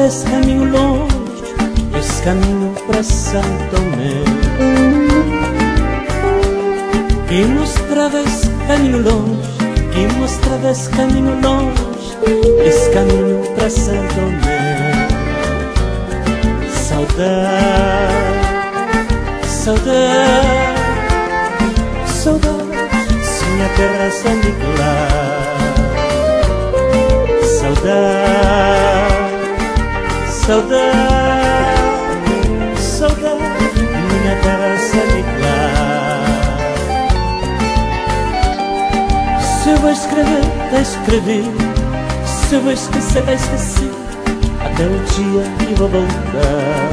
desse caminho longe, esse caminho para São Tomé. Que mostrava esse caminho longe, que mostrava esse caminho longe, esse caminho para São Tomé. Saudade, saudade, saudade, se minha terra se aniquilar. Saudade, saudade, saudade, minha terra se aniquilar. Se eu vou escrever, até escrever. Se eu vou esquecer, até esquecer, até o dia que vou voltar.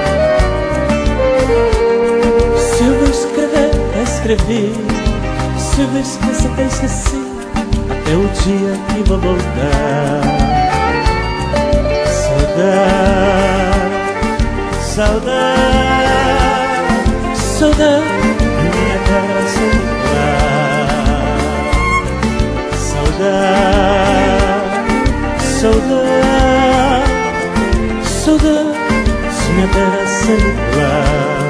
Se eu vou escrever, até escrever. Se eu vou esquecer, até esquecer, até o dia que vou voltar. Saudade, saudade, saudade, minha terra se aniquilar. Saudade, saudade, saudade, se minha terra se aniquilar.